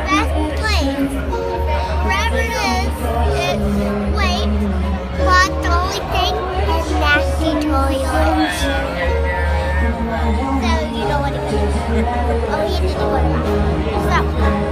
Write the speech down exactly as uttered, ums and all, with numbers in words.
best place. Wherever it is, it's great, but the only thing is nasty toilets. So you know what it is. Oh, he didn't want to. So.